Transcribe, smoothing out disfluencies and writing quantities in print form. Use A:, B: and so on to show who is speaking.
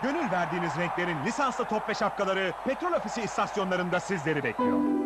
A: Gönül verdiğiniz renklerin lisanslı top ve şapkaları Petrol Ofisi istasyonlarında sizleri bekliyor.